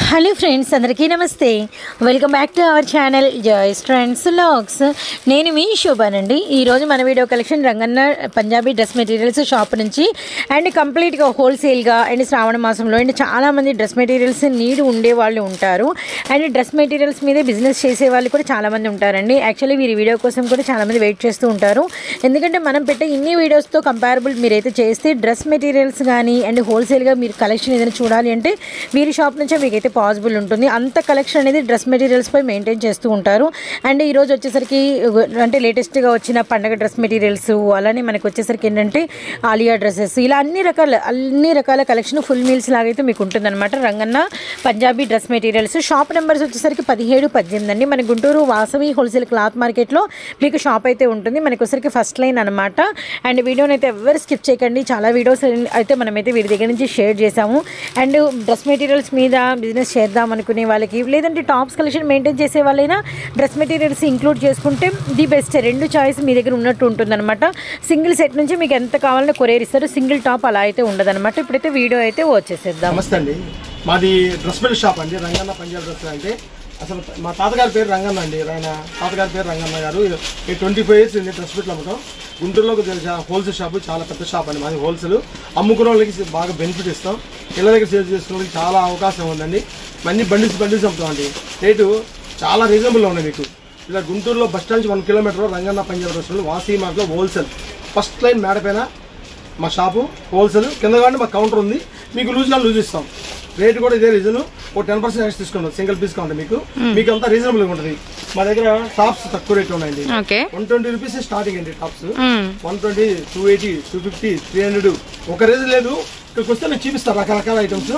Hello friends, అందరికీ నమస్తే. Welcome back to our channel Joys Trends Vlogs. నేను మీ శోభానండి. ఈరోజు మన video collection Ranganna Punjabi dress materials shop నుంచి అండ్ కంప్లీట్గా హోల్సేల్గా అండ్ శ్రావణ మాసంలో అండ్ చాలామంది డ్రెస్ మెటీరియల్స్ నీడ్ ఉండే వాళ్ళు ఉంటారు. అండ్ డ్రెస్ మెటీరియల్స్ మీదే బిజినెస్ చేసే వాళ్ళు కూడా చాలామంది ఉంటారండి. యాక్చువల్లీ వీరి వీడియో కోసం కూడా చాలామంది వెయిట్ చేస్తూ ఉంటారు. ఎందుకంటే మనం పెట్టే ఇన్ని వీడియోస్తో కంపారబుల్ మీరైతే చేస్తే డ్రెస్ మెటీరియల్స్ కానీ అండ్ హోల్సేల్గా మీరు కలెక్షన్ ఏదైనా చూడాలి అంటే వీరి షాప్ నుంచే మీకైతే పాసిబుల్ ఉంటుంది. అంత కలెక్షన్ అనేది డ్రెస్ మెటీరియల్స్ పై మెయింటైన్ చేస్తూ ఉంటారు. అండ్ ఈరోజు వచ్చేసరికి అంటే లేటెస్ట్గా వచ్చిన పండగ డ్రెస్ మెటీరియల్స్, అలానే మనకు వచ్చేసరికి ఏంటంటే ఆలియా డ్రెస్సెస్, ఇలా అన్ని రకాల కలెక్షన్ ఫుల్ మీల్స్ లాగైతే మీకు ఉంటుందన్నమాట. Ranganna Punjabi dress materials shop numbers వచ్చేసరికి 17, 18 అండి. మన గుంటూరు వాసవి హోల్సేల్ క్లాత్ మార్కెట్లో మీకు షాప్ అయితే ఉంటుంది. మనకు వచ్చేసరికి ఫస్ట్ లైన్ అనమాట. అండ్ వీడియోని అయితే ఎవరు స్కిప్ చేయకండి. చాలా వీడియోస్ అయితే మనమైతే వీరి దగ్గర నుంచి షేర్ చేసాము. అండ్ డ్రెస్ మెటీరియల్స్ మీద బిజినెస్ చేద్దాం అనుకునే వాళ్ళకి, లేదంటే టాప్స్ కలెక్షన్ మెయింటైన్ చేసే వాళ్ళైనా డ్రెస్ మెటీరియల్స్ ఇంక్లూడ్ చేసుకుంటే ది బెస్ట్. రెండు చాయిస్ మీ దగ్గర ఉన్నట్టు ఉంటుందన్నమాట. సింగిల్ సెట్ నుంచి మీకు ఎంత కావాలన్నా కొరియర్ ఇస్తారు. సింగిల్ టాప్ అలా అయితే ఉండదన్నమాట. ఇప్పుడైతే వీడియో అయితే వచ్చేసేద్దాం. నమస్తే అండి, మాది డ్రెస్ మెటీరియల్ షాప్ అండి. రంగన్న పంజాబ్ డ్రెస్ అంటే అసలు మా తాతగారి పేరు రంగన్న అండి. ఆయన తాతగారి పేరు రంగన్న గారు. 25 years డ్రెస్ మెటీరియల్ అమ్మటం. గుంటూరులో హోల్సేల్ షాప్, చాలా పెద్ద షాప్ అండి మాది. హోల్సేల్ అమ్ముకునే వాళ్ళకి బాగా బెనిఫిట్ ఇస్తాం. ఇళ్ళ దగ్గర సేల్ చేసుకునే వాళ్ళకి చాలా అవకాశం ఉందండి. అన్ని బండిల్స్ అమ్ముతాం అండి. రేటు చాలా రీజనబుల్లో ఉన్నాయి మీకు. ఇలా గుంటూరులో బస్ స్టాండ్ నుంచి 1 kilometer రంగన్న పంజాబ్ డ్రెస్ వాసీ మార్ట్లో హోల్సేల్ ఫస్ట్ లైన్ మేడ పైన మా షాపు హోల్సేల్. కింద కానీ మా కౌంటర్ ఉంది. మీకు లూజ్ ఇస్తాం. రేటు కూడా ఇదే రీజన్. ఒక 10% ఎక్స్ తీసుకుంటాం. సింగిల్ పీస్ కావాలి మీకు అంతా రీజనబుల్ గా ఉంటుంది. మా దగ్గర టాప్స్ తక్కువ రేట్ ఉన్నాయండి. 120 రూపీస్ స్టార్టింగ్ అండి టాప్స్. 120, 280, 250, 300. ఒక రీజన్ లేదు. ఇక్కడికి వస్తే నేను చూపిస్తాను రకరకాల ఐటమ్స్.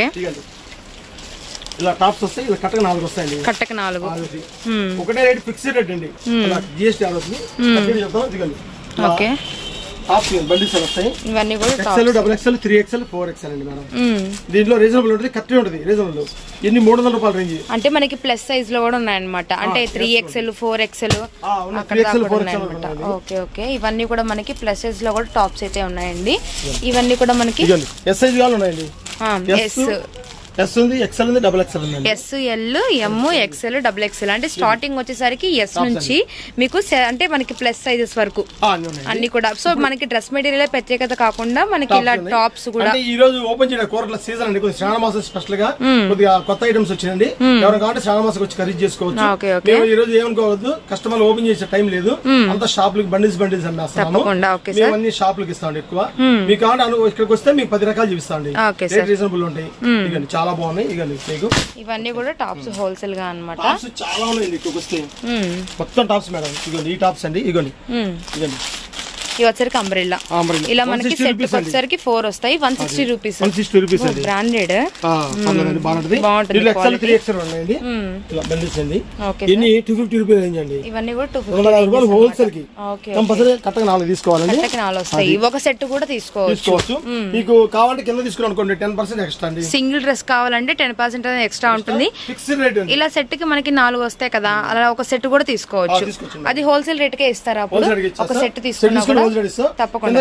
ఇలా టాప్స్ వస్తాయి. ఇలా కట్టక 4 వస్తాయండి. ఒకటే రేట్ ఫిక్స్డ్ రేట్ అండి. జిఎస్టీ అవుతుంది. చెప్తాం. టాప్స్ బండిల్స్ వస్తాయి. XL, XXL, 3XL, 4XL అండి మేడం. దీంట్లో రీజనబుల్ ఉంటుంది. కరెక్ట్ ఉంటుంది. రీజనబుల్. ఎన్ని 300 రూపాయలు రేంజ్. అంటే మనకి ప్లస్ సైజ్ లో కూడా ఉన్నాయన్నమాట. అంటే 3XL, 4XL. ఓకే. ఇవన్నీ కూడా మనకి ప్లస్ సైజ్ లో కూడా టాప్స్ అయితే ఉన్నాయండి. ఇవన్నీ కూడా మనకి ఎస్ సైజ్ కావాలి ఉన్నాయండి. ఎస్ ఉంది, XL ఉంది, XXL ఉంది. S, L, M, XL, XXL. అంటే స్టార్టింగ్ వచ్చేసరికి ఎస్ నుంచి మీకు అంటే మనకి ప్లస్ సైజెస్ వరకు అన్ని కూడా. సో మనకి డ్రెస్ మెటీరియల్ ప్రత్యేకత కాకుండా మనకి ఇలా టాప్స్ కూడా. ఈ రోజు ఓపెన్ చేయడం కూరల సీజన్ అండి. కొద్దిగా శ్రావణ మాసం స్పెషల్ గా కొద్దిగా కొత్త ఐటమ్స్ వచ్చిందండి. ఎవరు కావాలంటే శ్రావణ మాసం వచ్చి ఖరీదు చేసుకోవచ్చు. ఈ రోజు ఏమనుకోవద్దు, కస్టమర్ ఓపెన్ చేసే టైం లేదు. అంతా షాపులకి బండిల్స్ అమ్మేస్తాము. అన్ని షాపులకి ఇస్తామండి ఎక్కువ. మీకు కావాలంటే ఇక్కడికి వస్తే మీకు 10 రకాలు చూపిస్తామండి. రీజనబుల్ ఉంటాయి. చాలా బాగున్నాయి. ఇవన్నీ కూడా టాప్స్ హోల్సేల్ గా అన్నమాట. టాప్స్ చాలా ఉన్నాయి. ఇక్కడికి వస్తే మొత్తం టాప్స్ మేడం. ఇగోండి ఈ టాప్స్ అండి. ఇగోండి ఇవి వచ్చరికి అంబ్రెల్లా. ఇలా మనకి సెట్ వచ్చరికి 4 వస్తాయి. 160 రూపీస్. బ్రాండెడ్ బాగుంటుంది. ఇవన్నీ 250 రూపీస్ రేంజ్ అండి. ఇవన్నీ కూడా 250 హోల్సేల్ కి. కట్టక 4 తీసుకోవాలండి. 4 వస్తాయి. ఒక సెట్ కూడా తీసుకోవచ్చు. మీకు కావాలంటే కింద తీసుకుని అనుకోండి 10% ఎక్స్ట్రా అండి. సింగిల్ డ్రెస్ కావాలంటే 10% ఎక్స్ట్రా ఉంటుంది. Fixed rate. ఇలా సెట్ కి మనకి 4 వస్తాయి కదా, అలా ఒక సెట్ కూడా తీసుకోవచ్చు. అది హోల్సేల్ రేట్ కే ఇస్తారా? అప్పుడు ఒక సెట్ తీసుకున్నా కూడా తప్పకుండా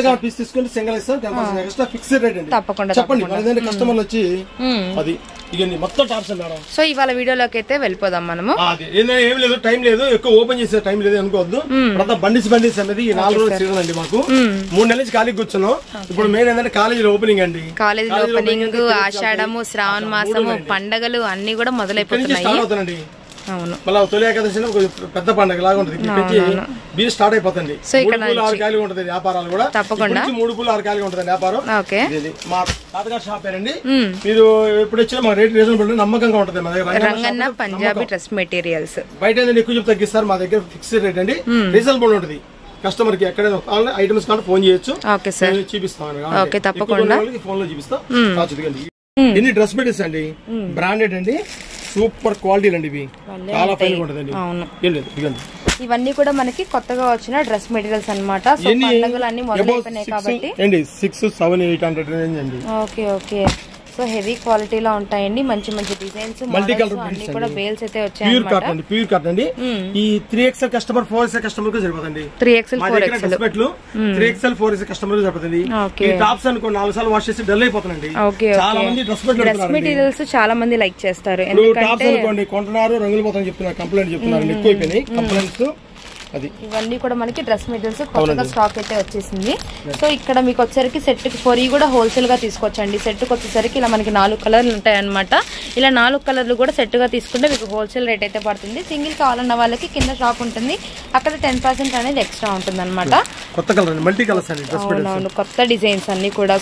చెప్పండి కస్టమర్ వచ్చి. అది మొత్తం టాప్స్ మేడం. సో ఇవాళ వీడియోలోకి అయితే వెళ్ళిపోదాం మనము. ఏం లేదు, టైం లేదు, ఎక్కువ ఓపెన్ చేసే టైం లేదు అనుకోవద్దు. బండిల్స్ అనేది ఈ 4 రోజులు సీజన్ అండి. మాకు 3 నెలల నుంచి ఖాళీ కూర్చున్నాం. ఇప్పుడు మెయిన్ ఏంటంటే కాలేజీలో ఓపెనింగ్ అండి. కాలేజీ ఓపెనింగ్, ఆషాఢము, శ్రావణ మాసము, పండగలు అన్ని కూడా మొదలైపోతున్నాయి. అవును, మళ్ళీ తొలి ఏకాదశి పెద్ద పండుగ లాగా ఉంటుంది. బీర్ స్టార్ట్ అయిపోతుంది. 3 కాయలు ఉంటుంది వ్యాపారాలు కూడా. తప్పకుండా 3 కాయలు ఉంటుంది వ్యాపారం. మా తాతగారి షాప్ పేరండి. మీరు ఎప్పుడు వచ్చినా మా రేట్ రీజనబుల్ నమ్మకంగా ఉంటుంది. మా దగ్గర రంగన్న పంజాబీ డ్రెస్ మెటీరియల్స్. బయట ఎక్కువ చెప్తే తగ్గిస్తారు. మా దగ్గర ఫిక్స్డ్ రేట్ అండి. రీజనబుల్ ఉంటుంది. కస్టమర్ కి ఎక్కడ ఐటమ్స్ కానీ ఫోన్ చేయొచ్చు. చూపిస్తాం. తప్పకుండా ఫోన్ లో చూపిస్తాం. ఎన్ని డ్రెస్ మెటీరియల్స్ అండి, బ్రాండెడ్ అండి, సూపర్ క్వాలిటీ అండి. ఇవి చాలా ఫైన్ ఉంటదండి. ఇవన్నీ కూడా మనకి కొత్తగా వచ్చిన డ్రెస్ మెటీరియల్స్ అన్నమాట. సో పండుగలు అన్ని మొదలైపోయినాయి కాబట్టి 600, 700, 800 రేంజ్ అండి. ఓకే. సో హెవీ క్వాలిటీలో ఉంటాయండి, మంచి మంచి డిజైన్స్ అన్ని కూడా బేల్స్ అయితే వచ్చాయి. ప్యూర్ కాటన్ అండి. ఈ 3XL కస్టమర్ 4XL కస్టమర్ కు సరిపోతుంది. 3XL 4XL 3XL 4XL customer కు సరిపోతుంది. ఈ టాప్స్ అనుకో 4 సార్లు వాష్ చేసి డల్ అయిపోతుందండి. చాలా మంది డ్రెస్ మెటీరియల్స్ చాలా మంది లైక్ చేస్తారు. టాప్స్ అనుకోండి కొంటున్నారు, రంగులు పోతాయని చెప్తున్నారు, కంప్లైంట్ చెప్తున్నారు, ఎక్కువైపోయినాయి కంప్లైంట్స్. ఇవన్నీ కూడా మనకి డ్రెస్ మెటీరియల్స్ కొత్తగా స్టాక్ అయితే వచ్చేసింది. సో ఇక్కడ మీకు వచ్చేసరికి సెట్ కి 4 కూడా హోల్సేల్ గా తీసుకోవచ్చండి. సెట్ కి వచ్చేసరికి ఇలా మనకి 4 కలర్లు ఉంటాయి అనమాట. ఇలా 4 కలర్లు కూడా సెట్ గా తీసుకుంటే మీకు హోల్సేల్ రేట్ అయితే పడుతుంది. సింగిల్ కావాలన్న వాళ్ళకి కింద షాప్ ఉంటుంది, అక్కడ 10% అనేది ఎక్స్ట్రా ఉంటుంది అనమాట. కొత్త కలర్ మల్టీ కలర్స్ అండి, అవునవును, కొత్త డిజైన్స్ అన్ని కూడా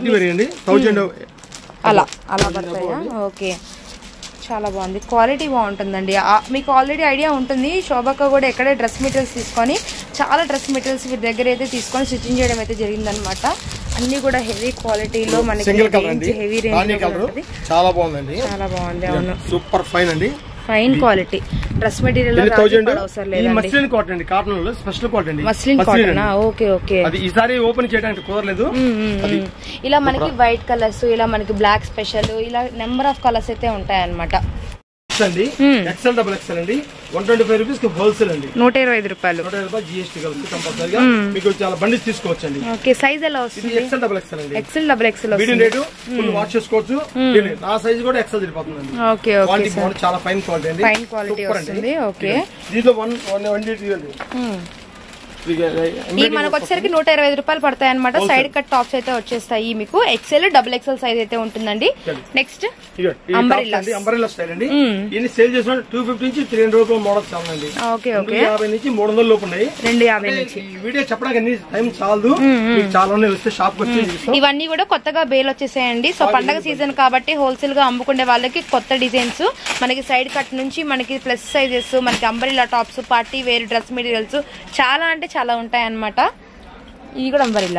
అలా పడతాయా? ఓకే, చాలా బాగుంది, క్వాలిటీ బాగుంటుందండి. మీకు ఆల్రెడీ ఐడియా ఉంటుంది, శోభక్క కూడా ఎక్కడే డ్రెస్ మెటీరియల్స్ తీసుకొని చాలా డ్రెస్ మెటీరియల్స్ వీరి దగ్గర అయితే తీసుకొని స్టిచ్చింగ్ చేయడం అయితే జరిగిందనమాట. అన్ని కూడా హెవీ క్వాలిటీలో మనకి హెవీ రేంజ్ చాలా బాగుందండి, చాలా బాగుంది. అవును, సూపర్ ఫైన్ అండి, fine quality dress material. Muslin cotton అండి, కాటన్ లో స్పెషల్ కాటన్ అండి, మస్లిన్ కాటన్. ఓకే ఓకే, అది ఈసారి ఓపెన్ చేయడానికి కుదరలేదు. ఇలా మనకి వైట్ కలర్స్, ఇలా మనకి బ్లాక్ స్పెషల్, ఇలా నెంబర్ ఆఫ్ కలర్స్ అయితే ఉంటాయి అన్నమాట. అండి ఎక్సెల్ డబుల్ ఎక్సెల్ అండి 125 రూపీస్ కి హోల్సేల్ అండి, 125 రూపాయలు GST కలిపి కంపల్సరీగా మీకు చాలా బండి తీసుకోవచ్చండి. ఓకే, సైజ్ ఎలా వస్తుంది? ఎక్సెల్ డబుల్ ఎక్సెల్ అండి, XL double XL medium rate, full wash చేసుకోవచ్చు. నా సైజ్ కూడా ఎక్సెల్ సరిపోతుందండి. ఓకే ఓకే, చాలా ఫైన్ క్వాలిటీ అండి, ఫైన్ క్వాలిటీ వస్తుంది. ఓకే, దీంట్లో 1 ఈ మనకు వచ్చేసరికి 125 రూపాయలు పడతాయి అనమాట. సైడ్ కట్ టాప్స్ అయితే వచ్చేస్తాయి మీకు. ఎక్సెల్ డబుల్ ఎక్సెల్ సైజ్ అయితే ఉంటుందండి. నెక్స్ట్ అంబ్రెల్లా స్టైల్ అండి, ఇది సేల్ చేసిన 250 నుంచి 300 రూపాయల మోడల్స్ చాలండి. ఓకే ఓకే, 250 నుంచి 300 లోపు ఉన్నాయి. 250 నుంచి. ఈ వీడియో చెప్పడానికి అన్ని టైం చాలదు, మీకు చాలా వస్తే షాప్ వచ్చి ఇవన్నీ కూడా కొత్తగా బేల్ వచ్చేసాయండి. సో పండగ సీజన్ కాబట్టి హోల్సేల్ గా అమ్ముకునే వాళ్ళకి కొత్త డిజైన్స్ మనకి సైడ్ కట్ నుంచి మనకి ప్లస్ సైజెస్, మనకి umbrella tops, party wear dress materials చాలా అంటే చాలా ఉంటాయి అన్నమాట. ఇది కూడా అంబ్రెల్లా.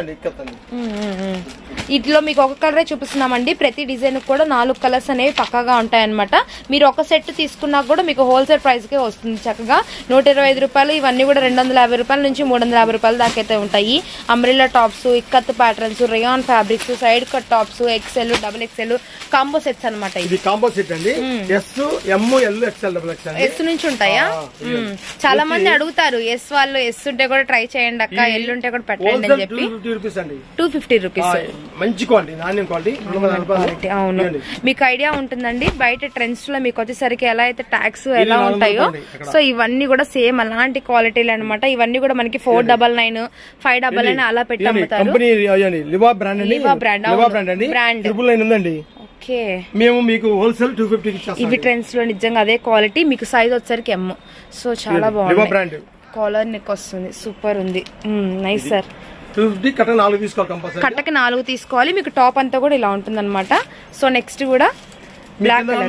ఇట్లో మీకు ఒక కలరే చూపిస్తున్నామండి. ప్రతి డిజైన్ కూడా 4 కలర్స్ అనేవి పక్కాగా ఉంటాయన్నమాట. మీరు ఒక సెట్ తీసుకున్నా కూడా మీకు హోల్సేల్ ప్రైస్ కే వస్తుంది చక్కగా. 125 రూపాయలు. ఇవన్నీ కూడా 250 రూపాయల నుంచి 350 రూపాయల దాకా అయితే ఉంటాయి. Umbrella tops, ikat patterns, rayon fabrics, side cut tops, XL double XL combo sets అనమాట. ఇది కాంబో సెట్ అండి. S, M, L, XL, double XL. S నుంచి ఉంటాయా? చాలా మంది అడుగుతారు, ఎస్ వాళ్ళు ఎస్ ఉంటే కూడా ట్రై చేయండి అక్క, ఎల్ ఉంటే కూడా పెట్టండి అని చెప్పి. 250 రూపీస్. మంచి క్వాలిటీ, నాణ్యం క్వాలిటీ. అవును, మీకు ఐడియా ఉంటుందండి. బయట ట్రెండ్స్ లో మీకు వచ్చేసరికి ఎలా అయితే ట్యాక్స్ ఎలా ఉంటాయో, సో ఇవన్నీ కూడా సేమ్ అలాంటి క్వాలిటీలు అనమాట. ఇవన్నీ కూడా మనకి 499, 599 అలా పెట్టి అమ్ముతారు. లివా బ్రాండ్ ఉందండి. మేము మీకు హోల్సేల్ 250. ఇవి ట్రెండ్స్ లో నిజంగా అదే క్వాలిటీ. మీకు సైజ్ వచ్చేసరికి ఎమ్. సో చాలా బాగుంది, కాలర్ నెక్ వస్తుంది, సూపర్ ఉంది, నైస్ సార్. 250 కట్ట 4 తీసుకోవాలి కంపల్సరీ. కట్టకి 4 తీసుకోవాలి. మీకు టాప్ అంతా కూడా ఇలా ఉంటుంది అనమాట. సో నెక్స్ట్ కూడా బ్లాక్ కలర్.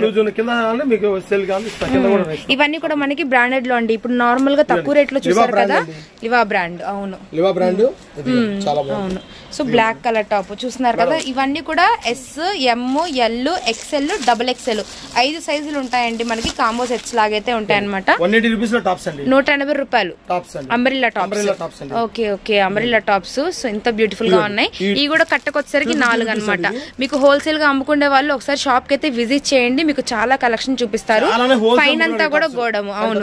ఇవన్నీ కూడా మనకి బ్రాండెడ్ లో అండి. ఇప్పుడు నార్మల్ గా తక్కువ రేట్ లో చూసారు కదా, లివా బ్రాండ్. అవును, లివా బ్రాండ్. అవును. సో బ్లాక్ కలర్ టాప్ చూస్తున్నారు కదా. ఇవన్నీ కూడా S, M, L, XL, double XL 5 సైజులు ఉంటాయండి మనకి. కాంబో సెట్స్ లాగైతే ఉంటాయి అనమాట. 180 రూపాయలు umbrella tops. Okay okay, umbrella tops. So ఎంత బ్యూటిఫుల్ గా ఉన్నాయి. ఇవి కూడా కట్టకొచ్చేసరికి 4 అనమాట. మీకు హోల్సేల్ గా అమ్ముకునే వాళ్ళు ఒకసారి షాప్ కి అయితే విజిట్ చేయండి, మీకు చాలా కలెక్షన్ చూపిస్తారు. పైన అంతా కూడా గోడము. అవును,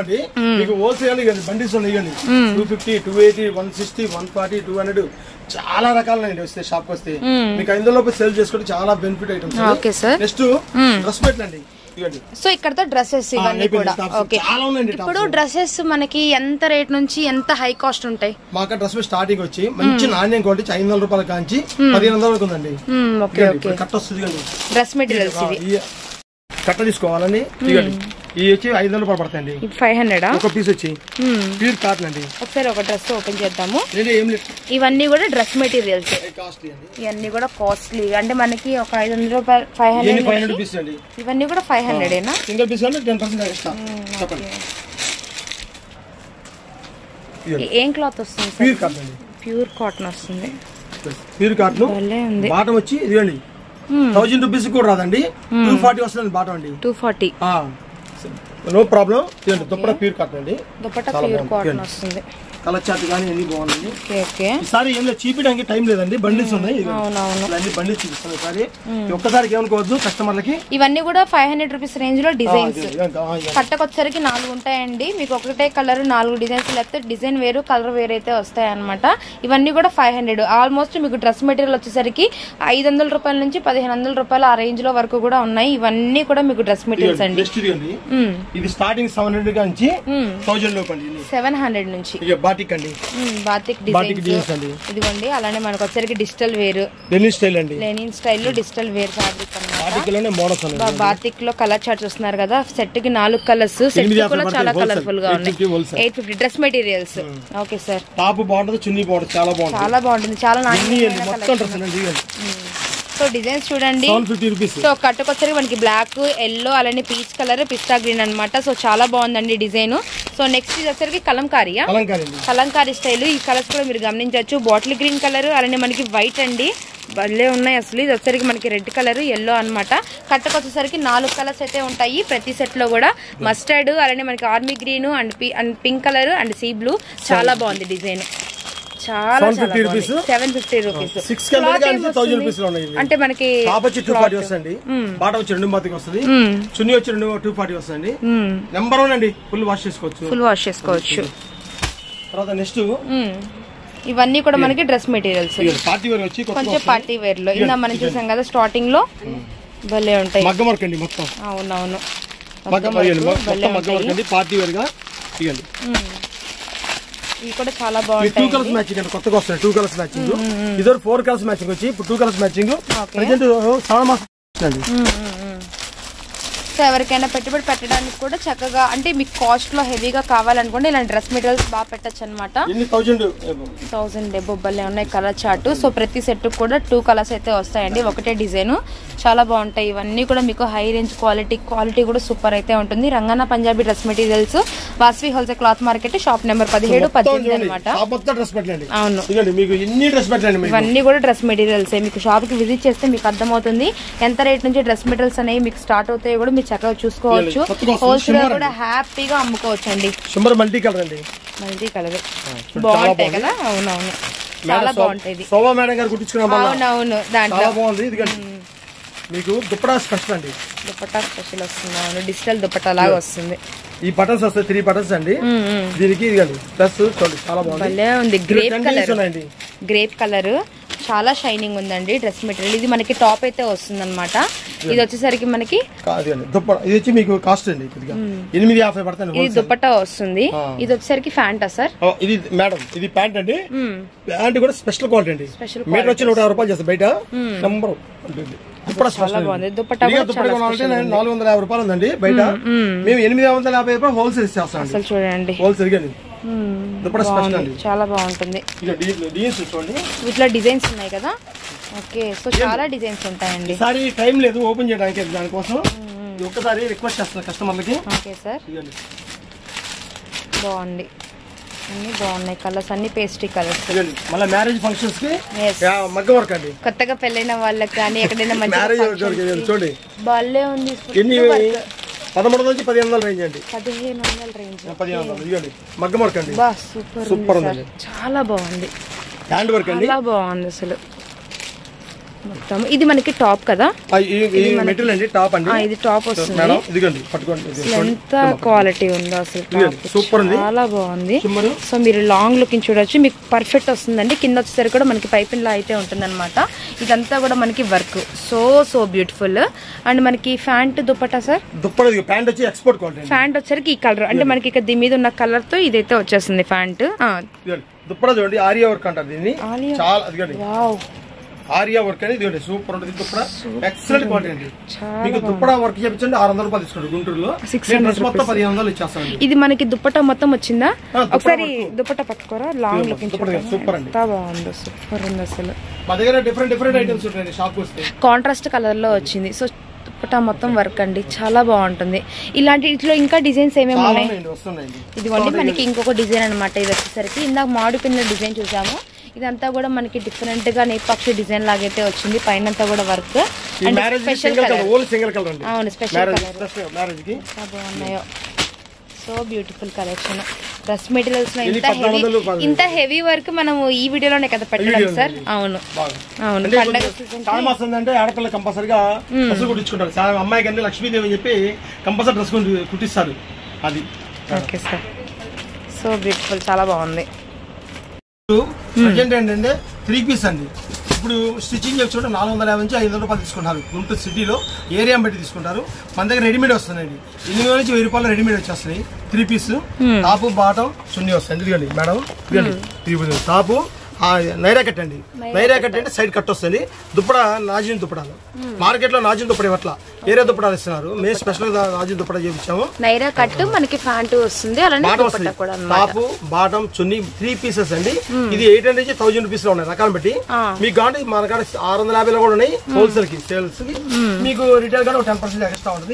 250, 280, 160, 140, 200 చాలా రకాలండి. వస్తే షాప్ వస్తే మీకు అందులో సేల్ చేసుకోవడం చాలా benefit items. Okay sir. Next dress material అండి. సో ఇక్కడ డ్రెస్సెస్ ఇవన్నీ కూడా. ఓకే, ఇప్పుడు డ్రెస్సెస్ మనకి ఎంత రేట్ నుంచి ఎంత హై కాస్ట్ ఉంటాయి? మాకు డ్రెస్ స్టార్టింగ్ వచ్చి మంచి నాణ్యం క్వాలిటీ 500 రూపాయల కాంచి 1500 వరకు ఉందండి. ఓకే ఓకే, కట్ట వస్తుంది డ్రెస్ మెటీరియల్స్ ఇవి. కట్ట తీసుకోవాలని ఈ వచ్చి 500 రూపాయలు పడతాయండి. 500 ఒక పీస్ వచ్చి ప్యూర్ కాటన్ అండి. ఒకసారి ఒక డ్రెస్ ఓపెన్ చేద్దాము. ఇవన్నీ కూడా డ్రెస్ మెటీరియల్స్. ఇవన్నీ కూడా కాస్ట్లీ అంటే మనకి ఒక 500 రూపాయలు, 500 పీస్ అండి. ఇవన్నీ కూడా 500 ఏనా? సింగిల్ పీస్ అంటే 10% ఎక్స్ట్రా. చెప్పండి, ఏం క్లాత్ వస్తుంది? ప్యూర్ కాటన్ అండి. ప్యూర్ కాటన్ వస్తుంది. Pure cotton. బాటం వచ్చి ఇదిగోండి 1000 రూపీస్ కూడా రాదండి. 240 వస్తుంది బాటం అండి. 240. No problem. Dupatta pure cotton అండి. దుప్పట్టా ప్యూర్ కాటన్ వస్తుంది. కలర్ చార్ట్ కానీ అన్ని బాగున్నాయి. ఓకే ఈసారి ఏం లేదు చూపించడానికి టైం లేదండి, బండిల్స్ ఉన్నాయి. అవునవును అన్ని బండిల్స్ చూపిస్తాను ఈసారి. ఒక్కసారికి ఏమనుకోవద్దు కస్టమర్లకి. ఇవన్నీ కూడా 500 రూపీస్ రేంజ్ లో డిజైన్స్. కట్టకొచ్చరికి 4 ఉంటాయండి. మీకు ఒకటే కలర్ 4 డిజైన్స్, లేకపోతే డిజైన్ వేరు కలర్ వేరు అయితే వస్తాయి అనమాట. ఇవన్నీ కూడా 500. ఆల్మోస్ట్ మీకు డ్రెస్ మెటీరియల్ వచ్చేసరికి 500 రూపాయల నుంచి 1500 రూపాయలు ఆ రేంజ్ లో వరకు కూడా ఉన్నాయి. ఇవన్నీ కూడా మీకు డ్రెస్ మెటీరియల్స్ అండి. ఇది స్టార్టింగ్ 700 నుంచి 1000 లోపు అండి. 700 నుంచి బాటిక్ అండి, బాతిక్ డిజైన్స్ ఇదిగోండి. అలానే మనకు వచ్చరికి డిజిటల్ వేర్, లెనిన్ స్టైల్ అండి. లెనిన్ స్టైల్ లో డిజిటల్ వేర్ ఫ్యాబ్రిక్ అన్నమాట. బాటిక్ లో కలర్ చార్ట్ చూస్తున్నారు కదా, సెట్ కి 4 కలర్స్. సెట్ కూడా చాలా కలర్ఫుల్ గా ఉన్నాయి. 850 dress materials. Okay sir. Top బాగుంటుంది, చున్నీ బాగుంటుంది, చాలా బాగుంటుంది, చాలా బాగుంటుంది, చాలా సో డిజైన్స్ చూడండి. సో కట్టుకొచ్చరికి మనకి బ్లాక్, ఎల్లో, అలానే పీచ్ కలర్, పిస్తా గ్రీన్ అన్నమాట. సో చాలా బాగుందండి డిజైన్. సో నెక్స్ట్ ఇది వచ్చరికి కలంకారీయా, కలంకారీ స్టైల్. ఈ కలర్స్ కూడా మీరు గమనించవచ్చు. బాటిల్ గ్రీన్ కలర్, అలానే మనకి వైట్ అండి, భలే ఉన్నాయి అసలు. ఇది వచ్చరికి మనకి రెడ్ కలర్, ఎల్లో అన్నమాట. కట్టకొచ్చేసరికి 4 కలర్స్ అయితే ఉంటాయి ప్రతి సెట్ లో కూడా. మస్టర్డ్, అలానే మనకి army green and pink colour and sea blue. చాలా బాగుంది డిజైన్, చాలా 750 రూపీస్. అంటే మనకి బాట వచ్చి 240 వస్తుంది, చున్నీ వచ్చి 240 వస్తుంది. నెంబర్ 1 అండి, ఫుల్ వాష్ చేసుకోవచ్చు. తర్వాత నెక్స్ట్ ఇవన్నీ కూడా మనకి డ్రెస్ మెటీరియల్స్, పార్టీ వేర్ వచ్చి కొంచెం పార్టీ వేర్ లో. ఇందా మనం చూసాం కదా స్టార్టింగ్ లో, భలే ఉంటాయి. మగ్గం వర్క్ అండి మొత్తం. అవునవును, మగ్గం వర్క్ అండి, పార్టీ వేర్ గా. ఇవి కూడా చాలా బాగుంటాయి. 2 కలర్స్ మ్యాచింగ్ అంటే కొత్తగా వస్తాయి. 2 కలర్స్ మ్యాచింగ్, ఇదో 4 కలర్స్ మ్యాచింగ్ వచ్చి ఇప్పుడు 2 కలర్స్ మ్యాచింగ్ ప్రెజెంట్ అండి. సో ఎవరికైనా పెట్టుబడి పెట్టడానికి కూడా చక్కగా, అంటే మీకు కాస్ట్ లో హెవీగా కావాలనుకోండి ఇలాంటి డ్రెస్ మెటీరియల్స్ బాగా పెట్టచ్చు అనమాట. 1000 భలే ఉన్నాయి కలర్ చార్ట్. సో ప్రతి సెట్ కూడా 2 కలర్స్ అయితే వస్తాయండి, ఒకటే డిజైన్. చాలా బాగుంటాయి ఇవన్నీ కూడా. మీకు హై రేంజ్ క్వాలిటీ కూడా సూపర్ అయితే ఉంటుంది. Ranganna Punjabi dress materials, Vasavi wholesale cloth market, shop number 17-18 అనమాట. అవును, ఇవన్నీ కూడా డ్రెస్ మెటీరియల్స్. మీకు షాప్ కి విజిట్ చేస్తే మీకు అర్థమవుతుంది ఎంత రేట్ నుంచి డ్రెస్ మెటీరియల్స్ అనేవి మీకు స్టార్ట్ అవుతాయి కూడా మీరు చక్కగా చూసుకోవచ్చు. హోల్సేల్ కూడా హ్యాపీగా అమ్ముకోవచ్చు అండి. మల్టీ కలర్ అండి, మల్టీ కలర్ బాగుంటాయి కదా. అవునవును, చాలా బాగుంటాయి. అవునవును, దాంట్లో మీకు దుపట్టా స్పెషల్ అండి. దుపట్టా స్పెషల్ వస్తుంది, డిజిటల్ దుపట్టా లాగా వస్తుంది. ఈ బటన్స్ వస్తాయి, 3 బటన్స్ అండి దీనికి. ప్లస్ చాలా బాగుంది, గ్రేప్ కలర్ చాలా షైనింగ్ ఉందండి డ్రెస్ మెటీరియల్. ఇది మనకి టాప్ అయితే వస్తుంది అనమాట. ఇది వచ్చేసరికి మనకి ఇది వచ్చి మీకు కాస్ట్ అండి 850 పడుతుంది. ఇది దుపట్టా వస్తుంది. ఇది వచ్చేసరికి ప్యాంటా సార్? ఇది మేడం, ఇది ప్యాంట్ అండి. ప్యాంట్ కూడా స్పెషల్ క్వాలిటీ అండి. మీటర్ వచ్చి 150 రూపాయలు చేస్తారు బయట. నంబర్ దుపట్టా 450 రూపాయలు ఉందండి బయట. మేము 850 రూపాయలు హోల్సేల్ ఇస్తాం. అసలు చూడండి, హోల్సేల్ గానీ చాలా బాగుంటుంది. ఇట్లా డిజైన్స్ ఉన్నాయి కదా. ఓకే, సో చాలా డిజైన్స్ ఉంటాయండి. ఈసారి టైం లేదు ఓపెన్ చేయడానికి, దానికోసం ఒక్కసారి రిక్వెస్ట్ చేస్తున్నా కస్టమర్లకి. ఓకే సార్, బాగుంది, అన్ని బాగున్నాయి కలర్స్, అన్ని పేస్ట్రీ కలర్స్. మళ్ళీ మ్యారేజ్ ఫంక్షన్స్ కి మగ్గం వర్క్ అండి. కొత్తగా పెళ్ళైన వాళ్ళకి కానీ ఎక్కడైనా చూడండి బాలే ఉంది. 1300 నుంచి 1500 రేంజ్ అండి. 1500 రేంజ్, 1500 మగ్గం వర్క్ అండి. సూపర్ ఉంది, చాలా బాగుంది. హ్యాండ్ వర్క్ అండి, చాలా బాగుంది అసలు మొత్తం. ఇది మనకి టాప్ కదా, మెటీరియల్ అండి, టాప్ అండి. ఇది టాప్ వస్తుంది. ఎంత క్వాలిటీ ఉందో అసలు, సూపర్ ఉంది, చాలా బాగుంది. సో మీరు లాంగ్ లుకింగ్ చూడొచ్చు, మీకు పర్ఫెక్ట్ వస్తుందండి. కింద వచ్చేసరికి కూడా మనకి పైపింగ్ లా అయితే ఉంటుంది అనమాట. ఇదంతా కూడా మనకి వర్క్ సో బ్యూటిఫుల్. అండ్ మనకి ప్యాంట్ దుపట్టా సార్, ప్యాంట్ వచ్చి ఎక్స్పోర్ట్ క్వాలిటీ. ప్యాంట్ వచ్చేసరికి ఈ కలర్, అంటే మనకి ఇక్కడ దీని మీద ఉన్న కలర్ తో ఇదైతే వచ్చేస్తుంది ప్యాంట్. దుపట్టా చూడండి, ఆరియా వర్క్ అంటారు దీన్ని. చాలా ఆరియా వర్క్ అనేది సూపర్ ఉంటుంది. దుప్పడా ఎక్సలెంట్ క్వాలిటీ అండి. మీకు దుప్పడా వర్క్ చేయించండి 600 రూపాయలు తీసుకోండి. గుంటూరులో 600 మొత్తం 1500 ఇచ్చేస్తాను. ఇది మనకి దుప్పట్టా మొత్తం వచ్చిందా? ఒకసారి దుప్పట్టా పట్టుకోరా, లాంగ్ లుకింగ్ సూపర్ అండి, బాగుంది, సూపర్ ఉంది అసలు. మా దగ్గర డిఫరెంట్ ఐటమ్స్ ఉంటాయండి షాప్ వస్తే. కాంట్రాస్ట్ కలర్ లో వచ్చింది. సో దుపట్టా మొత్తం వర్క్ అండి, చాలా బాగుంటుంది. ఇలాంటి ఇట్లా ఇంకా డిజైన్స్ ఏమేమి ఉన్నాయి? ఇదిగోండి మనకి ఇంకొక డిజైన్ అనమాట. ఇది వచ్చేసరికి ఇందాక మామిడి పిల్ల డిజైన్ చూసాము. ఇదంతా కూడా మనకి డిఫరెంట్ గా నేపాక్షి డిజైన్ లాగైతే వచ్చింది. పైన అంతా కూడా వర్క్ అండ్ స్పెషల్ కలర్. అవును, స్పెషల్ కలర్. బాగున్నాయో, so beautiful collection. Dress materials లో ఇంత హెవీ వర్క్ మనం ఈ వీడియోలోనే కదా పెట్టడం సార్. అవును అవును. పండగ టైం వస్తుందంటే ఆడపిల్ల కంపల్సరిగా డ్రెస్ కుట్టించుకుంటారు. అమ్మాయికి అంటే లక్ష్మీదేవి అని చెప్పి కంపల్సరీ డ్రెస్ కుట్టిస్తారు. అది ఓకే సార్. సో బ్యూటిఫుల్, చాలా బాగుంది. ప్రజెంట్ ఏంటంటే 3 పీస్ అండి. ఇప్పుడు స్టిచ్చింగ్ చేసుకుంటే 450 నుంచి 500 రూపాయలు తీసుకుంటారు. గుంటూరు సిటీలో ఏరియా బట్టి తీసుకుంటారు. మన దగ్గర రెడీమేడ్ వస్తుందండి. 800 నుంచి 1000 రూపాయలు రెడీమేడ్ వచ్చేస్తాయి. 3 పీస్ టాపు బాటం చున్నీ వస్తాయండి. ఇదిగోండి మేడం, ఇదిగోండి టాపు నైరా కట్ అండి. నైరా కట్ అంటే సైడ్ కట్ వస్తుంది. దుప్పడ నాజిన్ దుప్పడాలు మార్కెట్ లో నాజిన్ దుప్పడ ఇవ్వట్లా, ఏరియా దుప్పడాలు ఇస్తున్నారు. మేము స్పెషల్ గా నాజిన్ దుప్పడ చేయించాము. నైరా కట్ మనకి ప్యాంటు వస్తుంది, టాపు బాటం చున్నీ 3 పీసెస్ అండి. ఇది 800 నుంచి 1000 రూపీస్ లో ఉన్నాయి రకాలను బట్టి. మీకు కాంటే మన కాడ 650 లో కూడా ఉన్నాయి. హోల్సేల్ కి సేల్స్ కి మీకు రిటైల్ గా 10% ఎక్స్ట్రా ఉంటుంది.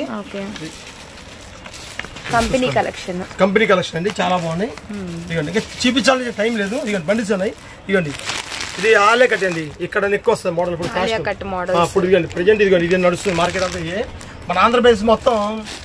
కంపెనీ కలెక్షన్ అండి, చాలా బాగున్నాయి. ఇదిగోండి, ఇంకా చూపించాలని టైం లేదు. ఇదిగోండి బండిల్స్ ఉన్నాయి. ఇదిగోండి ఇది ఆలే కట్ అండి. ఇక్కడ నెక్ వస్తుంది మోడల్. ఇప్పుడు ఇదిగోండి ప్రెజెంట్ ఇదిగోండి ఇది నడుస్తుంది మార్కెట్ అంతా. మన ఆంధ్రప్రదేశ్ మొత్తం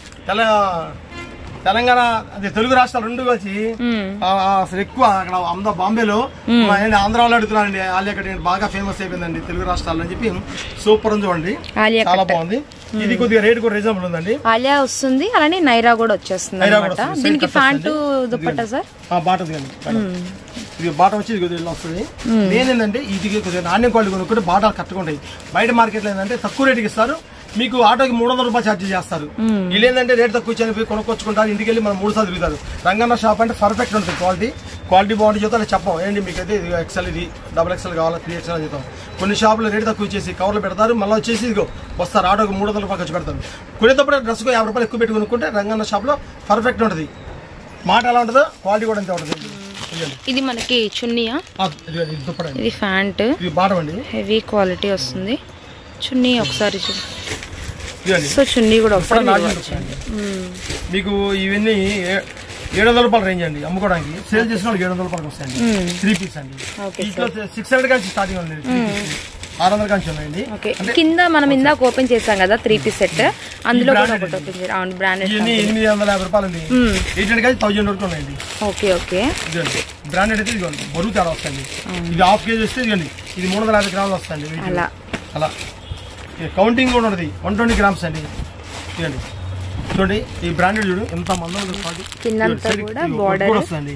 తెలంగాణ అదే తెలుగు రాష్ట్రాలు 2 కలిసి అసలు ఎక్కువ అక్కడ బాంబేలో ఆంధ్ర వాళ్ళు అడుగుతున్నారండి. ఆలియా కట్ బాగా ఫేమస్ అయిపోయిందండి తెలుగు రాష్ట్రాల్లో అని చెప్పి. సూపర్ ఉంది చూడండి, చాలా బాగుంది. ఇది కొద్దిగా రేట్ కూడా రీజనబుల్ ఉందండి. ఆలియా వస్తుంది, అలానే నైరా కూడా వచ్చేస్తుంది. దీనికి ప్యాంటు దుపట్టా సార్ బాట ఇది బాట వచ్చి కొద్దిగా వస్తుంది. నేనేంటంటే ఇది కొద్దిగా నాణ్యం క్వాలిటీ కొనుక్కుంటే బాటలు కట్టుకుంటాయి. బయట మార్కెట్లో ఏంటంటే తక్కువ రేటుకి ఇస్తారు, మీకు ఆటోకి 300 రూపాయలు ఛార్జ్ చేస్తారు. వీళ్ళు ఏంటంటే రేట్ తక్కువ ఇచ్చి కొనుక్కొచ్చుకుంటారు. ఇంటికి వెళ్ళి మనం 3 సార్లు తిరుగుతారు. రంగన్న షాప్ అంటే పర్ఫెక్ట్ ఉంటుంది. క్వాలిటీ బాగుంటే చెప్తా చెప్పాం ఏంటి మీకైతే ఇది XL, ఇది XXL కావాలా 3XL అని చెప్తాం. కొన్ని షాపులు రేట్ తక్కువ ఇచ్చేసి కవర్లు పెడతారు, మళ్ళీ వచ్చేసి ఇదిగో వస్తారు ఆటోకి 300 రూపాయలు ఖర్చు పెడతారు. కొనేటప్పుడు డ్రెస్కు 50 రూపాయలు ఎక్కువ పెట్టి కొనుక్కుంటే రంగన్న షాప్లో పర్ఫెక్ట్ ఉంటుంది. మాట ఎలా ఉంటుందో క్వాలిటీ కూడా అంతే ఉంటుంది. ఇది మనకి చున్నీయా, ఇది ప్యాంట్, ఇది బాటం అండి. హెవీ క్వాలిటీ వస్తుంది. చున్నీ ఒకసారి సో చున్నీ కూడా ఒకసారి మీకు ఇవన్నీ 700 రూపాయల రేంజ్ అండి. అమ్ముకోవడానికి సేల్ చేసిన వాళ్ళకి 700 రూపాయలకి వస్తాయండి. 3 పీస్ అండి. ఇంట్లో 600 కానీ స్టార్టింగ్ ఉంది, 600 కానీ ఉన్నాయండి. కింద మనం ఇందాక ఓపెన్ చేసాం కదా 3 పీస్ సెట్, అందులో బ్రాండెడ్ 850 రూపాయలు అండి. 800 కానీ 1000 వరకు ఉన్నాయండి. ఓకే బ్రాండెడ్ అయితే ఇదిగోండి బరువు తేడా వస్తుంది. ఇది ½ కేజీ వస్తే ఇదిగోండి ఇది 350 గ్రాములు వస్తాయండి. అలా కౌంటింగ్ కూడా ఉన్నది 120 గ్రామ్స్ అండి. ఇదండి చూడండి ఈ బ్రాండెడ్ చూడు ఎంత మందం వస్తుంది.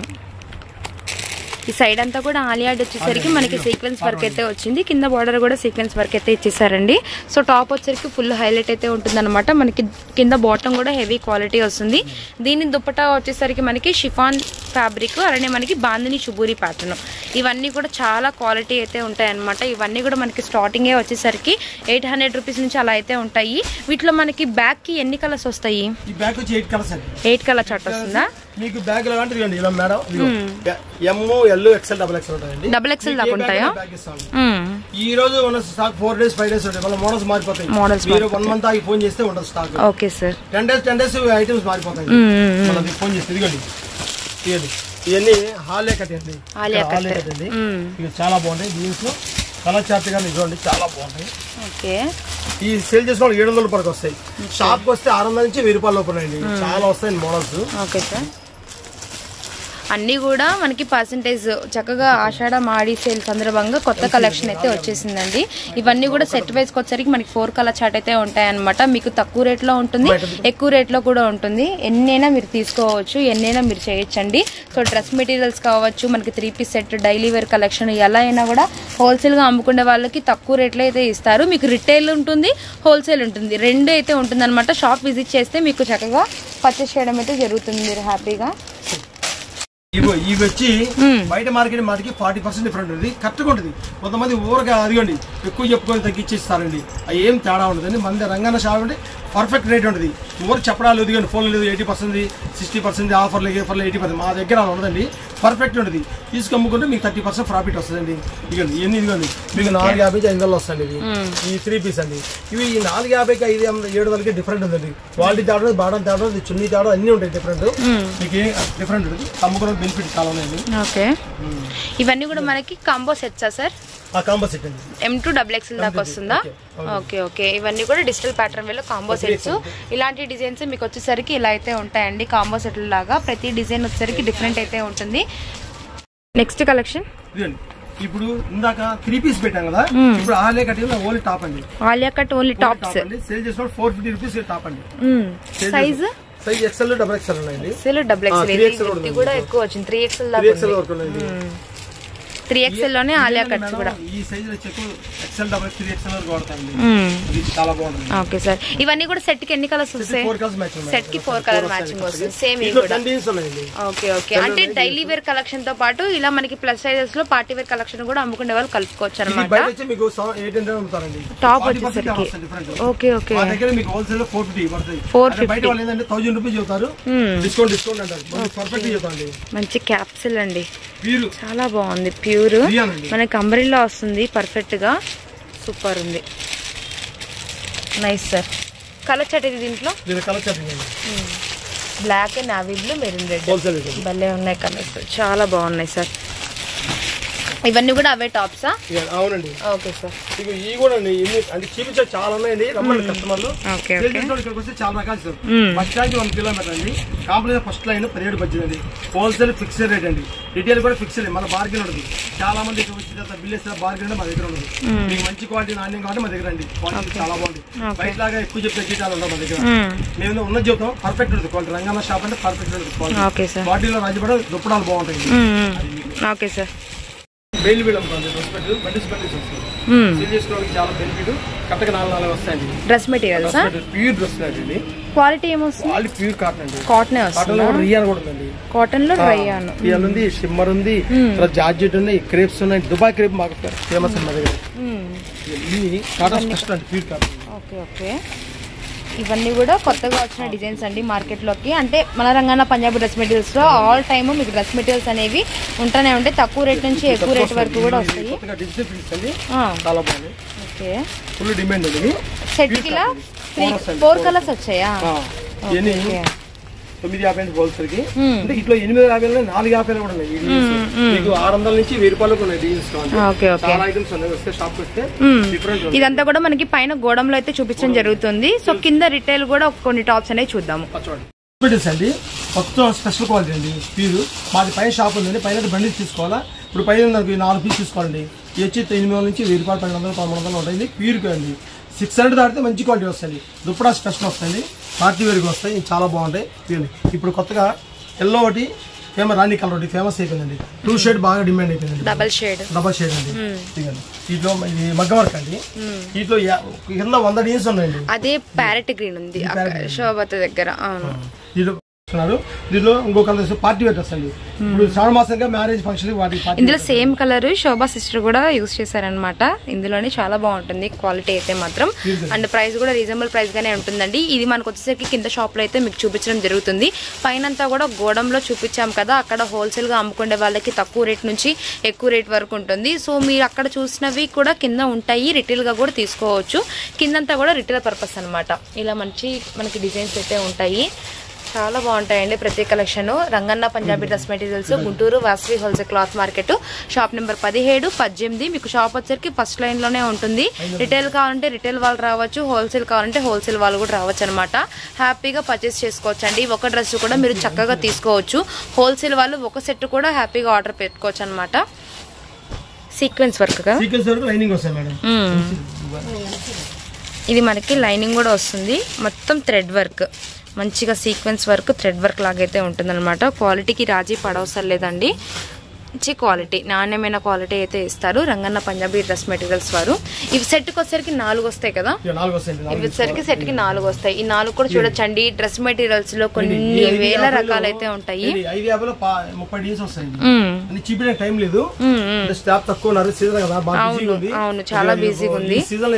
ఈ సైడ్ అంతా కూడా ఆలియాడ్ వచ్చేసరికి మనకి సీక్వెన్స్ వర్క్ అయితే వచ్చింది. కింద బార్డర్ కూడా సీక్వెన్స్ వర్క్ అయితే ఇచ్చేసారండి. సో టాప్ వచ్చేసరికి ఫుల్ హైలైట్ అయితే ఉంటుంది అనమాట. మనకి కింద బాటమ్ కూడా హెవీ క్వాలిటీ వస్తుంది. దీని దుపట్టా వచ్చేసరికి మనకి షిఫాన్ ఫ్యాబ్రిక్, అలానే మనకి బాందిని షుబూరి ప్యాటర్న్, ఇవన్నీ కూడా చాలా క్వాలిటీ అయితే ఉంటాయి అనమాట. ఇవన్నీ కూడా మనకి స్టార్టింగే వచ్చేసరికి 800 రూపీస్ నుంచి అలా అయితే ఉంటాయి. వీటిలో మనకి బ్యాక్ కి ఎన్ని కలర్స్ వస్తాయి? 8 కలర్ చార్ట్ వస్తుందా మీకు? బ్యాగ్ ఇలా madam M, L, XL, XXL ఉంటాయండి. XXL దాకా ఉంటాయా? ఈ రోజు ఉన్న స్టాక్ 4 days 5 days ఉంటాయి. మళ్ళీ మోడల్స్ మారిపోతాయి. మీరు 1 month ఆగి ఫోన్ చేస్తే ఉండదు stock. Okay sir. 10 days items మారిపోతాయి. మళ్ళీ ఫోన్ చేస్తే ఇదిగోండి ఇవన్నీ హాలే కట్ అండి. హాలే కట్ అండి. ఇవి చాలా బాగుంటాయి. జీన్స్ లో కలర్ చార్ట్ కానీ చూడండి చాలా బాగుంటాయి. ఈ సేల్ చేసుకోవడం 700 రూపాయలకి వస్తాయి. షాప్ కి వస్తే 600 నుంచి 1000 రూపాయల లోపల అండి. చాలా వస్తాయి మోడల్స్. Okay sir. అన్నీ కూడా మనకి పర్సంటేజ్ చక్కగా ఆషాఢ మాడి సేల్ సందర్భంగా కొత్త కలెక్షన్ అయితే వచ్చేసిందండి. ఇవన్నీ కూడా సెట్ వైజ్కి వచ్చేసరికి మనకి 4 కలర్ చార్ట్ అయితే ఉంటాయన్నమాట. మీకు తక్కువ రేట్లో ఉంటుంది, ఎక్కువ రేట్లో కూడా ఉంటుంది. ఎన్నైనా మీరు తీసుకోవచ్చు, ఎన్నైనా మీరు చేయొచ్చండి. సో డ్రెస్ మెటీరియల్స్ కావచ్చు, మనకి 3 piece set, daily wear collection ఎలా అయినా కూడా హోల్సేల్గా అమ్ముకునే వాళ్ళకి తక్కువ రేట్లో అయితే ఇస్తారు. మీకు రిటైల్ ఉంటుంది, హోల్సేల్ ఉంటుంది, 2 అయితే ఉంటుంది అనమాట. షాప్ విజిట్ చేస్తే మీకు చక్కగా పర్చేస్ చేయడం అయితే జరుగుతుంది మీరు హ్యాపీగా. ఇవి వచ్చి బయట మార్కెట్ మాటికి 40% డిఫరెంట్ ఉంది. కరెక్ట్గా ఉంటుంది. కొంతమంది ఊరగా అదిగోండి ఎక్కువ చెప్పుకొని తగ్గించేస్తారండి. అవి ఏం తేడా ఉండదండి. మన రంగన్న షాప్ అంటే పర్ఫెక్ట్ రేట్ ఉంటుంది. ఊరికి చెప్పడాలు ఎదిగండి ఫోన్లు లేదు 80%, 60% ఆఫర్లు 80%. మా దగ్గర అలా ఉండదండి. పర్ఫెక్ట్ ఉంటుంది. తీసుకమ్ముకుంటే మీకు 30% ప్రాఫిట్ వస్తుందండి. ఇదిగోండి ఇవన్నీ ఇదిగోండి మీకు 450 500 వస్తాయండి. ఈ 3 పీస్ అండి. ఇవి 450కి 500 700కి డిఫరెంట్ ఉందండి. క్వాలిటీ తేడా, బాటం తేడా, చున్నీ తేడా అన్నీ ఉంటాయి డిఫరెంట్. మీకు డిఫరెంట్ ఉంటుంది. అమ్ముకోవడం బెనిఫిట్ చాలా ఉన్నాయండి. ఓకే. ఇవన్నీ కూడా మనకి కాంబో సెట్సా సార్? కాంబో సెట్ అండి. M2 XXL దాకా వస్తుందా? Okay okay. ఇవన్నీ కూడా డిజిటల్ ప్యాటర్న్ వేలో కాంబో సెట్స్. ఇలాంటి డిజైన్స్ మీకు వచ్చేసరికి ఇలా అయితే ఉంటాయండి కాంబో సెట్ లాగా. ప్రతి డిజైన్ వచ్చేసరికి డిఫరెంట్ అయితే ఉంటుంది. నెక్స్ట్ కలెక్షన్ ఇప్పుడు ఇందాక 3 పీస్ పెట్టాం కదా, ఇప్పుడు ఆలియా కట్ ఓన్లీ టాప్ అండి. Alia cut only tops sale చేసిన 450 రూపీస్ టాప్ అండి. సైజ్ XL XXL ఉన్నాయండి. XL XXL ఇది కూడా ఎక్కువ వచ్చింది. 3XL దాకా 3XL వరకు ఉన్నాయండి. 3XL లోనే ఆలియా కట్స్ కూడా ఈ సైజ్ వచ్చేకు XL డబుల్ 3XL వరకు వాడతాండి. ఇది చాలా బాగుంది. Okay sir. ఇవన్నీ కూడా సెట్ కి ఎన్ని కలర్స్ వస్తాయి? 4 కలర్స్ మ్యాచింగ్. సెట్ కి 4 కలర్ మ్యాచింగ్ వస్తుంది. సేమ్ ఇది కూడా. Okay okay. అంటే డైలీ వేర్ కలెక్షన్ తో పాటు ఇలా మనకి ప్లస్ సైజెస్ లో పార్టీ వేర్ కలెక్షన్ కూడా అమ్ముకునే వాళ్ళు కలుపుకోవచ్చు అన్నమాట. బయట వచ్చి మీకు 800 అమ్ముతారండి. టాప్ వచ్చేసరికి. Okay okay. మా దగ్గర మీకు హోల్సేల్ లో 450 పడుతుంది. బయట వాళ్ళు ఏంటంటే 1000 రూపీస్ చెప్తారు. డిస్కౌంట్ అంటారు. పర్ఫెక్ట్ చెప్తాండి. మంచి క్యాప్సిల్ అండి. చాలా బాగుంది. ప్యూర్ మనకి అంబ్రెల్లా వస్తుంది పర్ఫెక్ట్ గా. సూపర్ ఉంది. Nice sir. కలర్ చాట్ ఇది దీంట్లో black and navy blue maroon red భలే ఉన్నాయి కలర్స్. చాలా బాగున్నాయి సార్. ఇవన్నీ కూడా అవే టాప్సా? అవునండి. Okay sir. ఇవి కూడా అంటే చూపించే చాలా ఉన్నాయండి. రమ్మని కస్టమర్లు ఇక్కడికి వస్తే చాలా రకాలు సార్. బస్ స్టాండ్ 1 కిలోమీటర్ అండి. కాంప్లెక్స్ ఫస్ట్ లైన్ 17 అండి. హోల్సేల్ ఫిక్స్డ్ రేట్ అండి. రిటైల్ కూడా ఫిక్స్డ్. మన బార్గెన్ ఉండదు. చాలా మంది ఇక్కడ వచ్చిన బిల్ వేస్తే బార్గెన్ మా దగ్గర ఉండదు. మీకు మంచి క్వాలిటీ నాణ్యం కాబట్టి మా దగ్గర అండి. క్వాలిటీ చాలా బాగుంది. బయట లాగా ఎక్కువ చెప్తే జీతాలు ఉండవు మా దగ్గర. మేము ఉన్నది చెప్తాం. పర్ఫెక్ట్ ఉంటుంది క్వాలిటీ. రంగన్న షాప్ అంటే పర్ఫెక్ట్ ఉంటుంది క్వాలిటీ. బాడీలో రాజపడ దుప్పడాలు బాగుంటాయి. Okay sir. బెయిల్ వీల్ అనుకోండి. బండిస్ చాలా బెనిఫిట్. కరెక్ట్గా 4 వస్తాయండి. డ్రెస్ మెటీరియల్స్ ప్యూర్ డ్రెస్ అండి. క్వాలిటీ ఏమొస్తుంది? క్వాలిటీ ప్యూర్ కాటన్ అండి. కాటన్ వస్తుంది. రియాన్ కూడా ఉందండి. కాటన్ లో రియాన్ ఉంది, షిమ్మర్ ఉంది, జార్జెట్ ఉన్నాయి, క్రేప్స్ ఉన్నాయి. దుబాయ్ క్రేప్ మాకు ఫేమస్ అండి మా దగ్గర. కాటన్ స్పెషల్ అండి. Pure cotton. Okay okay. ఇవన్నీ కూడా కొత్తగా వచ్చిన డిజైన్స్ అండి మార్కెట్ లోకి. అంటే మన రంగన్న పంజాబీ డ్రెస్ మెటీరియల్స్ లో ఆల్ టైమ్ మీకు డ్రెస్ మెటీరియల్స్ అనేవి ఉంటూనే ఉంటాయి. తక్కువ రేట్ నుంచి ఎక్కువ రేట్ వరకు కూడా వస్తాయి. ఓకే. ఫుల్ డిమాండ్ ఉంది. సెట్ కి 4 కలర్స్ వచ్చాయా? 950 హోల్సేల్ కి. అంటే ఇట్లా 850 450 కూడా ఉన్నాయి. మీకు 600 నుంచి 1000 రూపాయలకు ఉన్నాయి డిజైన్స్. చాలా ఐటమ్స్ ఉన్నాయి. వస్తే షాప్ వస్తే డిఫరెంట్. ఇదంతా కూడా మనకి పైన గోడంలో అయితే చూపించడం జరుగుతుంది. సో కింద రిటైల్ కూడా కొన్ని టాప్స్ అనేవి చూద్దాము. అండి మొత్తం స్పెషల్ క్వాలిటీ అండి. ప్యూర్ మాది పైన షాప్ ఉందండి. పైన బండిల్ తీసుకోవాలా. ఇప్పుడు పైన 4 పీస్ తీసుకోవాలండి. ఇది వచ్చి 800 నుంచి 1000 రూపాయలు 1200 1300 ఉంటాయి. ప్యూర్ అండి. 600 దాటితే మంచి క్వాలిటీ వస్తుంది. దుప్పడా స్పెషల్ వస్తుంది. పార్టీ వేర్కి వస్తాయి. చాలా బాగుంటాయి. ఇప్పుడు కొత్తగా ఎల్లో ఒకటి ఫేమస్, రాణి కలర్ ఒకటి ఫేమస్ అయిపోయిందండి. 2 షేడ్ బాగా డిమాండ్ అయిపోయింది. డబల్ షేడ్ అండి. దీంట్లో ఇది మగ్గ వర్క్ అండి. దీంట్లో కింద 100 డిజైన్స్ ఉన్నాయండి. అదే ప్యారెట్ గ్రీన్ ఉంది శోభత దగ్గర. దీనిలో ఇంకో కలర్ పార్టీ వేర్ డ్రెస్ అండి. ఇప్పుడు శ్రావణ మాసంగా మ్యారేజ్ ఫంక్షన్ వాటి ఇందులో సేమ్ కలర్ శోభా సిస్టర్ కూడా యూజ్ చేశారనమాట. ఇందులోనే చాలా బాగుంటుంది క్వాలిటీ అయితే మాత్రం. అండ్ ప్రైస్ కూడా రీజనబుల్ ప్రైస్ గానే ఉంటుందండి. ఇది మనకు వచ్చేసరికి కింద షాప్ లో అయితే మీకు చూపించడం జరుగుతుంది. పైనంతా కూడా గోడంలో చూపించాం కదా, అక్కడ హోల్సేల్ గా అమ్ముకునే వాళ్ళకి తక్కువ రేట్ నుంచి ఎక్కువ రేట్ వరకు ఉంటుంది. సో మీరు అక్కడ చూసినవి కూడా కింద ఉంటాయి. రిటైల్ గా కూడా తీసుకోవచ్చు. కిందంతా కూడా రిటైల్ పర్పస్ అనమాట. ఇలా మనకి డిజైన్స్ అయితే ఉంటాయి. చాలా బాగుంటాయండి ప్రతి collection. Ranganna Punjabi dress materials, Guntur Vasavi wholesale cloth market, shop number 17, 18. మీకు షాప్ వచ్చరికి ఫస్ట్ లైన్ లోనే ఉంటుంది. రిటైల్ కావాలంటే రిటైల్ వాళ్ళు రావచ్చు, హోల్సేల్ కావాలంటే హోల్సేల్ వాళ్ళు కూడా రావచ్చు అనమాట. హ్యాపీగా పర్చేస్ చేసుకోవచ్చు అండి. ఒక డ్రెస్ కూడా మీరు చక్కగా తీసుకోవచ్చు. హోల్సేల్ వాళ్ళు ఒక సెట్ కూడా హ్యాపీగా ఆర్డర్ పెట్టుకోవచ్చు అనమాట. సీక్వెన్స్ వర్క్ కదా, ఇది మనకి లైనింగ్ కూడా వస్తుంది. మొత్తం థ్రెడ్ వర్క్, మంచిగా సీక్వెన్స్ వర్క్, థ్రెడ్ వర్క్ లాగైతే ఉంటుందన్నమాట. క్వాలిటీకి రాజీ పడవసరం లేదండి. మంచి క్వాలిటీ, నాణ్యమైన క్వాలిటీ అయితే ఇస్తారు రంగన్న పంజాబీ డ్రెస్ మెటీరియల్స్ వారు. ఇవి సెట్కి వచ్చేసరికి 4 వస్తాయి కదా, ఇవి వచ్చేసరికి సెట్కి 4 వస్తాయి. ఈ 4 కూడా చూడొచ్చండి. డ్రెస్ మెటీరియల్స్ లో కొన్ని వేల రకాలైతే ఉంటాయి. అవును, చాలా బిజీగా ఉంది.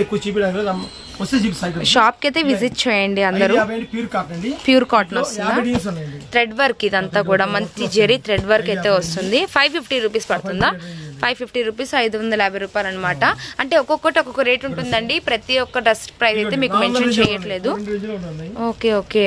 షాప్ కి అయితే విజిట్ చేయండి అందరూ. ప్యూర్ కాటన్ వస్తుందా, థ్రెడ్ వర్క్, ఇదంతా కూడా మంచి జెరీ థ్రెడ్ వర్క్ అయితే వస్తుంది. 550 రూపీస్ పడుతుందా? 550 రూపీస్, 550 రూపాయలు అనమాట. అంటే ఒక్కొక్కటి ఒక్కొక్క రేట్ ఉంటుందండి. ప్రతి ఒక్క డ్రెస్ ప్రైస్ అయితే మీకు మెన్షన్ చేయట్లేదు. ఓకే ఓకే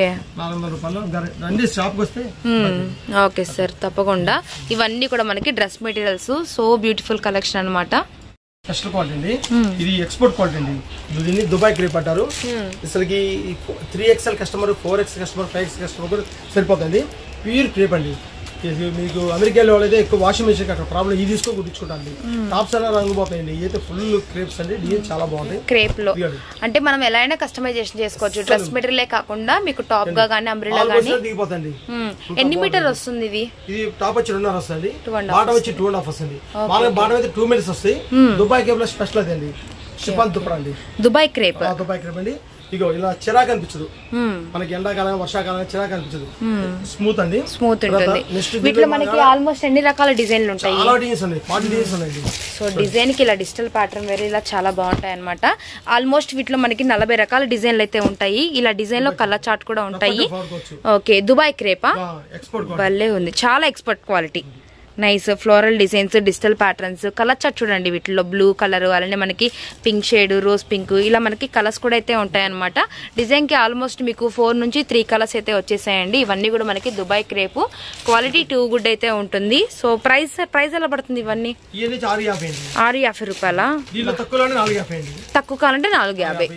ఓకే సార్, తప్పకుండా. ఇవన్నీ కూడా మనకి dress materials. So beautiful collection అనమాట. స్పెషల్ క్వాలిటీ అండి. ఇది ఎక్స్పోర్ట్ క్వాలిటీ అండి. దీన్ని దుబాయ్ క్రేప్ అంటారు. అసలుకి 3XL customer, 4XL customer, 5XL customer కూడా సరిపోతుంది. ప్యూర్ క్రేప్ అండి. మీకు అమెరికాలో వాళ్ళైతే ఎక్కువ వాషింగ్ మెషిన్ అక్కడ ప్రాబ్లం ఇది తీసుకో కుట్టించుకుంటాండి. టాప్స్ అలా రంగు పోతాయండి. ఇదైతే ఫుల్ క్రేప్స్ అండి. డిజైన్ చాలా బాగుంది. క్రేప్ లో అంటే మనం ఎలా అయినా కస్టమైజేషన్ చేసుకోవచ్చు. డ్రెస్ మెటీరియల్ కాకుండా మీకు టాప్ గా గానీ అంబ్రెల్లా గానీ దిగిపోతండి. ఎన్ని మీటర్ వస్తుంది ఇది? ఇది టాప్ వచ్చి 2.5 వస్తుంది, బాటం వచ్చి 2.5 వస్తుంది. బాటం అయితే 2 మీటర్స్ వస్తాయి. దుబాయ్ క్రేప్ లో స్పెషల్ అదండి షిఫాన్ దుప్పటి అండి. దుబాయ్ క్రేప్ అండి. ఇగో ఇలా చిరాకు అనిపించదు మనకి. ఎండాకాలం వర్షాకాలం చిరాకు అనిపించదు. స్మూత్ అండి. స్మూత్ ఉంటుంది. వీటిలో మనకి ఆల్మోస్ట్ ఎన్ని రకాల డిజైన్లు ఉంటాయి? చాలా డిజైన్స్ ఉన్నాయి. 40 డిజైన్స్ ఉన్నాయి. సో డిజైన్ కి ఇలా డిజిటల్ ప్యాటర్న్ వేరే ఇలా చాలా బాగుంటాయి అనమాట. ఆల్మోస్ట్ వీటిలో మనకి 40 రకాల డిజైన్లు అయితే ఉంటాయి. ఇలా డిజైన్ లో కలర్ చార్ట్ కూడా ఉంటాయి. ఓకే, దుబాయ్ క్రేపా? భలే ఉంది, చాలా expert quality. Nice floral designs, digital patterns, colour chart చూడండి. వీటిలో బ్లూ కలర్, అలానే మనకి పింక్ షేడ్, రోజ్ పింక్, ఇలా మనకి కలర్స్ కూడా అయితే ఉంటాయన్నమాట. డిజైన్ కి ఆల్మోస్ట్ మీకు 4 నుంచి 3 కలర్స్ అయితే వచ్చేసాయండి. ఇవన్నీ కూడా మనకి దుబాయ్ క్రేప్ క్వాలిటీ 2 గుడ్ అయితే ఉంటుంది. సో ప్రైస్ ఎలా పడుతుంది ఇవన్నీ? 650 రూపాయల. తక్కువ కావాలంటే 450.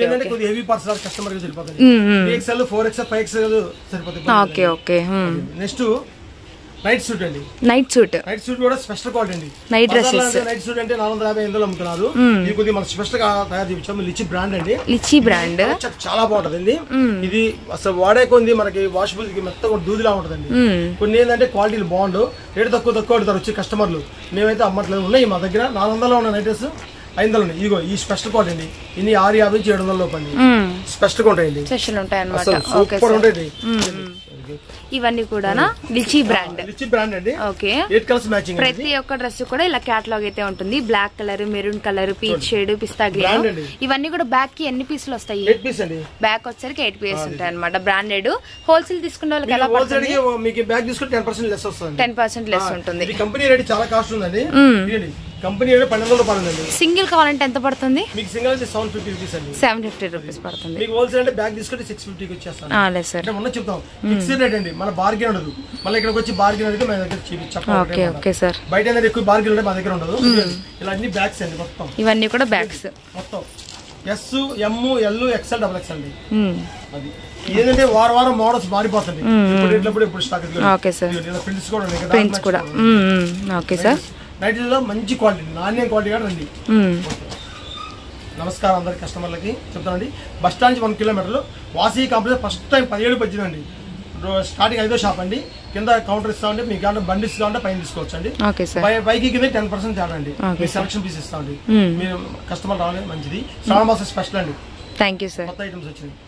Okay okay. Next night suit అండి. నైట్ సూట్ కూడా స్పెషల్ క్వాలిటీ అండి. నైట్ డ్రెస్సెస్ నైట్ సూట్ అంటే 450 అమ్ముతున్నారు. ఇది కొద్దిగా మన స్పెషల్ గా తయారు చేయించాము. లిచి బ్రాండ్ అండి. లిచి బ్రాండ్ చాలా బాగుంటదండి. ఇది అసలు వాడే కొంది మనకి వాషబుల్ మెత్తగా దూదిలా ఉంటదండి. కొన్ని ఏంటంటే క్వాలిటీలు బాగుండు, రేటు తక్కువ అడుగుతారు వచ్చి కస్టమర్లు. మేమైతే అమ్మట్లేదు. ఉన్నాయి మా దగ్గర 400 ఉన్న నైట్ డ్రెస్ 500 ఉన్నాయి. ఇదిగో ఈ స్పెషల్ క్వాలిటీ అండి. ఇన్ని 650 నుంచి 700 లోపు అండి. స్పెషల్ గా ఉంటాయండి. స్పెషల్ ఉంటాయి అన్నమాట. సూపర్ ఉంటాయి. ఇవన్నీ కూడా లిచి బ్రాండ్. లిచి బ్రాండ్ అండి. Okay, 8 colours matching. ప్రతి ఒక్క డ్రెస్ కూడా ఇలా క్యాటలాగ్ అయితే ఉంటుంది. Black colour, maroon colour, peach shade, pista green. ఇవన్నీ కూడా బ్యాక్ కి ఎన్ని పీసులు వస్తాయి? 8 పీస్ అండి. బ్యాక్ వచ్చేసరికి 8 పీసెస్ ఉంటాయి అన్నమాట. బ్రాండెడ్. హోల్సేల్ తీసుకునే వాళ్ళకి ఎలా పడుతుంది? మీకు బ్యాగ్ తీసుకుంటే 10% లెస్ వస్తుంది. 10% లెస్ ఉంటుంది. కంపెనీ రేట్ చాలా కాస్ట్ ఉందండి. కంపెనీ రేట్ 1200 రూపాయలు అండి. సింగిల్ కావాలంటే ఎంత పడుతుంది? మీకు సింగిల్ అయితే 750 రూపీస్ అండి. 750 రూపీస్ పడుతుంది. మీకు హోల్సేల్ అంటే బ్యాగ్ తీసుకుంటే 650 కి వచ్చేస్తాను. లేదు సార్, మొన్న చెప్తాం ఫిక్స్డ్ రేట్ అండి. మన బార్గెన్ ఉండదు. మళ్ళీ ఇక్కడికి వచ్చి బార్గెన్ అయితే మన దగ్గర చెప్పాలి. Okay sir. బయట అనేది ఎక్కువ బార్గెన్ ఉంటే మా దగ్గర ఉండదు. ఇలా అన్ని బ్యాగ్స్ అండి. మొత్తం ఇవన్నీ కూడా బ్యాగ్స్. మొత్తం S, M, L, XL, XXL అండి. అది ఏంటంటే వారం మోడల్స్ మారిపోతుంది. ఇప్పుడు స్టాక్. Okay sir. ప్రింట్స్ కూడా ఉన్నాయి. ప్రింట్స్ కూడా. Okay sir. నైట్ లో మంచి క్వాలిటీ, నాణ్యం క్వాలిటీ కూడా రండి. నమస్కారం అందరికి కస్టమర్లకి చెప్తానండి. బస్ స్టాండ్ నుంచి 1 కిలోమీటర్లు వాసీ కాంప్లెక్స్. ఫస్ట్ టైం 17 అండి. స్టార్టింగ్ 5వ షాప్ అండి. కింద కౌంటర్ ఇస్తామంటే మీకు కావాలంటే బండిస్ కావాలంటే పైన తీసుకోవచ్చు అండి. పైకి కింద 10% తేడా అండి. మీ సెలక్షన్ పీస్ ఇస్తామండి. మీరు కస్టమర్ రావాలి మంచిది. శ్రావణ మాసం స్పెషల్ అండి. Thank you sir. కొత్త ఐటమ్స్ వచ్చింది.